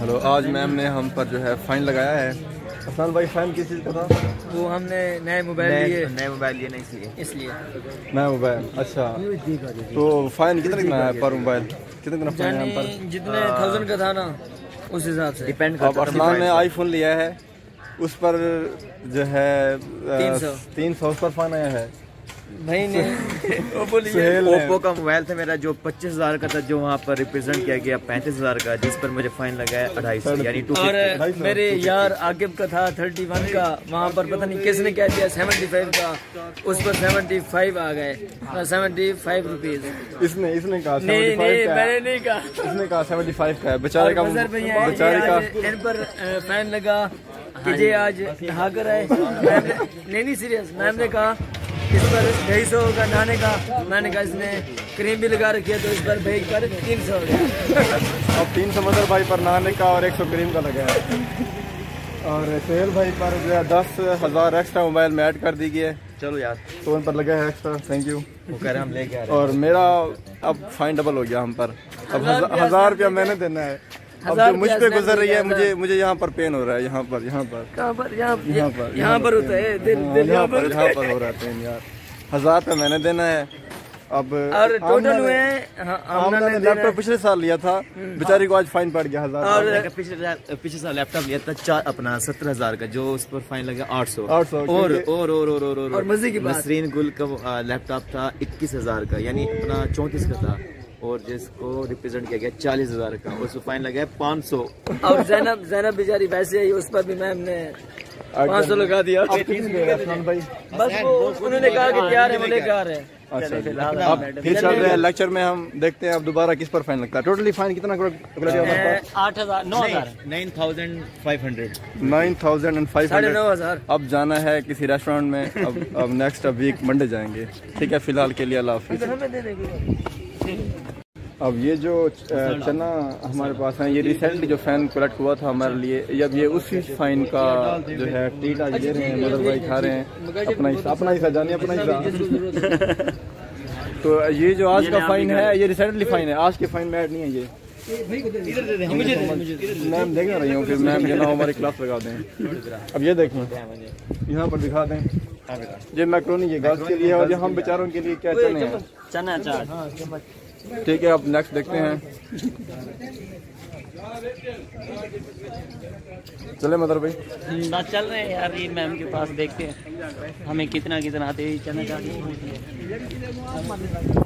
Hello, आज ma'am ने हम पर जो है फाइन लगाया है। हसनान भाई, फाइन किस चीज़ का था? वो हमने नए मोबाइल लिए ना इसलिए नया मोबाइल। अच्छा, तो फाइन कितना कितना है पर मोबाइल? कितना फाइन है पर? जितने 1000 का था ना उस हिसाब से डिपेंड करता है। हसनान ने आईफोन लिया है, उस पर जो है 300 पर फाइन आया है भाई ने। ओप्पो का मोबाइल था मेरा जो 25,000 का था, जो वहाँ पर रिप्रेजेंट किया गया 35,000 का, जिस पर मुझे फाइन लगा है 250 यानी 250। और मेरे यार आकिब का था 31 का, वहाँ पर पता नहीं किसने क्या दिया 75 का, उस पर 75 आ गए, 75 रुपीज। इसने कहा नहीं मैंने नहीं कहा, इसने कहा 75 का है। बेचारे का इन पर फाइन लगा कि जे आज नहा कर आए। नहीं सीरियस, मैम ने कहा इस पर 250 का नहाने का, मैंने कहा इसने क्रीम भी लगा रखी है तो इस पर भेज कर 300 हो गया। अब 300 मदर भाई पर नहाने का और 100 क्रीम का लगा है। और सोहेल भाई पर जो है 10,000 एक्स्ट्रा मोबाइल में ऐड कर दी गई है। चलो यार, तो उन पर लगा है एक्स्ट्रा, थैंक यू। वो कह रहे हम लेके आ रहे हैं। और मेरा अब फाइन डबल हो गया हम पर। अब 1000 रुपया मैंने देना है। अब जो मुझ पे गुजर रही है, मुझे यहाँ पर पेन हो रहा है। यहाँ पर यहाँ पर होता है दिल यहाँ पर हो रहा है पेन यार। 1000 रुपया मैंने देना है। अब और टोटल हुए हमने लैपटॉप पिछले साल लिया था, बेचारी को आज फाइन पड़ गया 1000। और पिछले साल लैपटॉप लिया था अपना 17,000 का, जो उस पर फाइन लगा 800। और मजे की बात, नसरीन गुल का लैपटॉप था 21,000 का, यानी अपना 34 का था, और जिसको रिप्रेजेंट किया गया 40,000 का, उसको फाइन लगा है 500। और जैनब बेचारी वैसे ही, उस पर भी मैम ने 500 लगा दिया। बस वो उन्होंने कहा कि तैयार है, वो लेकर आ रहे हैं। अच्छा, अब फिर चल रहे हैं लेक्चर में, हम देखते हैं अब दोबारा किस पर फाइन लगता है। टोटली फाइन कितना? 8,000 9,500 9,500। अब जाना है किसी रेस्टोरेंट में। अब नेक्स्ट वीक मंडे जाएंगे। ठीक है, फिलहाल के लिए अल्लाह हाफिज़। अब ये जो चना हमारे पास है, ये रिसेंटली जो फाइन कलेक्ट हुआ था हमारे लिए, अब ये उसी फाइन का जो है ट्रीट आज दे रहे हैं। मदर भाई खा रहे हैं अपना हिस्सा, जानिए अपना हिस्सा। तो ये जो आज का फाइन है, ये रिसेंटली फाइन है, आज के फाइन में ऐड नहीं है ये। मैम देख रही हूँ, फिर मैम जो ना हमारी क्लास लगा दें। अब ये देखें, यहाँ पर दिखा दें, ये मैक्रोनी ये गर्ल्स के लिए है, और ये हम बेचारों के लिए क्या चने हैं, चना चाट। ठीक है, अब नेक्स्ट देखते हैं। चले मदर भाई, बस चल रहे हैं यार, ये मैम के पास देखते हैं हमें कितना आते हैं चना चाट।